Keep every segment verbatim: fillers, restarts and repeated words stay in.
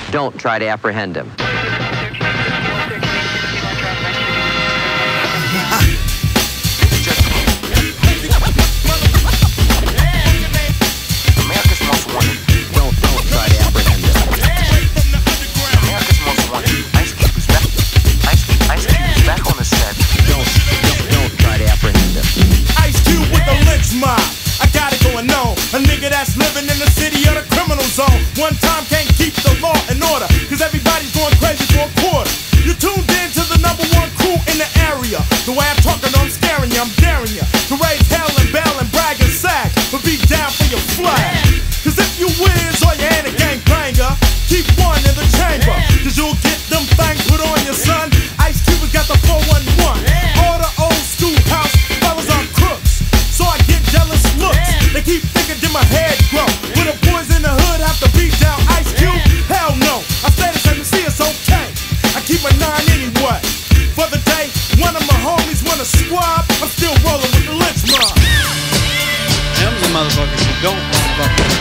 Don't try to apprehend him. America's Most Wanted. Don't, don't try to apprehend him. America's Most Wanted. Ice Cube is back. Ice Cube, Ice Cube is back on the set. Don't, don't, don't try to apprehend him. Ice Cube with the lynch mob. I got it going on. A nigga that's living in the city of the criminal zone. One time can't keep the law in order, cause everybody's going crazy for a quarter. You tuned in to the number one crew in the area. The way I'm talking, I'm scaring you, I'm daring you to raise hell and bell and brag and sag, but be down for your flag. Cause if you whiz or you ain't a gang banger, keep one in the chamber, cause you'll get them things put on your son. Ice Cube has got the four one one. All the old schoolhouse fellas are crooks, so I get jealous looks. They keep thinking that my head grow. When the boys in the hood have to beat down Ice Cube, hell no. I stay the same, see it's okay. I keep my nine anyway. For the day, one of my homies wanna squab, I'm still rolling with the lynch mob. Them the motherfuckers who don't motherfuckers.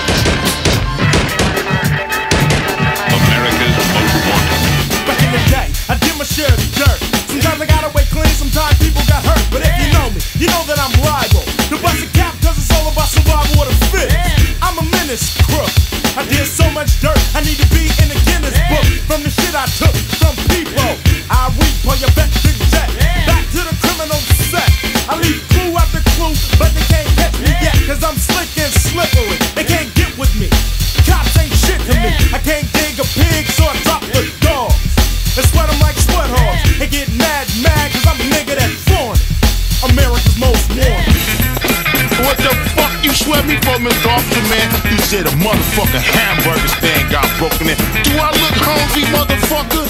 America's Most Wanted. Back in the day, I did my share of dirt. Sometimes I got away clean, sometimes people got hurt. But if you know me, you know that I'm liable to bust a cap, cause it's all about survival of the fit. I'm a menace crook. I did so much dirt, I need to be in the Guinness book. From the shit I took from people, I reap on your bet big jet. Back to the criminal set. I leave clue after clue, but they can't catch me yet, cause I'm slick and slippery. They can't get with me. Cops ain't shit to me. I can't dig a pig, so I drop the dogs and sweat them like sweat hogs. They get mad, mad, cause I'm a nigga that's foreign. America's Most Wanted. What the fuck you swear me for, Mister Officer, man? You said a motherfucking hamburger stand got broken in. Do I look hungry, motherfucker?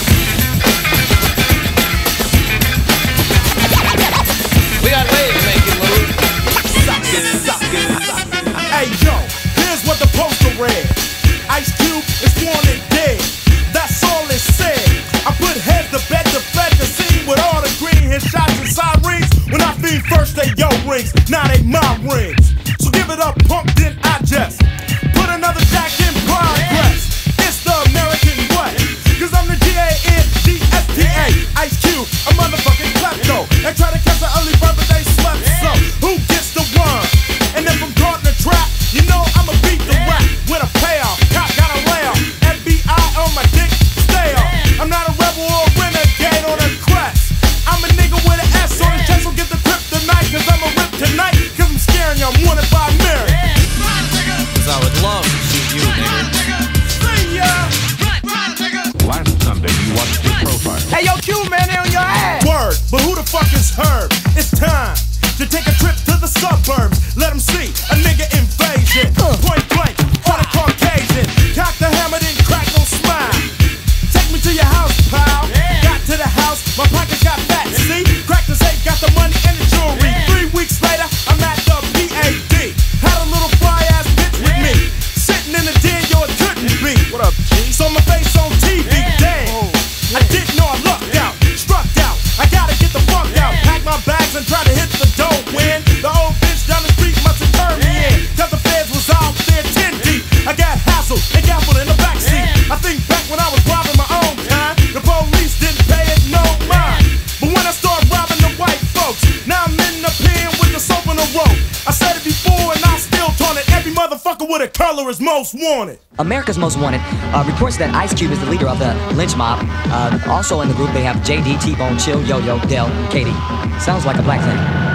We got ways to make it move. Suck it, suck it, suck it. Hey yo, here's what the poster read. Ice Cube is wanted dead. That's all it said. I put heads to bed to fed the scene with all the green hit shots and sirens. When I feed first they yo rings, now they my rings. So give it up, punk, then I just put another jack in progress. It's the American way, cause I'm the G A N D S T A. Ice Cube, a motherfucking klepto. They try to catch an early bird, but they slept so. Who gets the one? And if I'm caught in a trap, you know I'ma beat the rap with a payoff. Cop got a layoff. F B I on my dick, stay off. I'm not a rebel or a renegade on a crest. I'm a nigga with an S on the chest, so get the kryptonite, cause I'm a rip tonight. Cause I'm scaring you, I'm wanted by Mary. Cause I would love to shoot you, nigga. See ya! Last Sunday, you watched his profile. Hey yo, Q man, they on your ass. Word, but who the fuck is Herb? It's time to take a trip to the suburbs. Let them see a nigga invasion. Point blank on a Caucasian. Cock the hammer, then crack, no smile. Take me to your house, pal. Got to the house, my pockets got fat. See, crack the safe, got the money and the jewelry. Three weeks later, I'm at the P A D. Had a little fly ass bitch with me, sitting in the den, yo, it couldn't be. What up, G? So my face on T V, damn. I didn't know I lucked out, struck out. I gotta get the fuck out. Pack my bags and try to hit the dough. When the old bitch down the street must have turned me in, cause the feds was out there ten deep. I got hassled and gaffled in the backseat. I think back when I was robbing my own kind, the police didn't pay it no mind. But when I started robbing the white folks, now I'm in the pen with the soap in the rope. I said it before and I still taunt it. Every motherfucker with a color is most wanted. America's Most Wanted uh, reports that Ice Cube is the leader of the lynch mob. Uh, also in the group they have J D, T-Bone, Chill, Yo-Yo, Dell, Katie. Sounds like a black thing.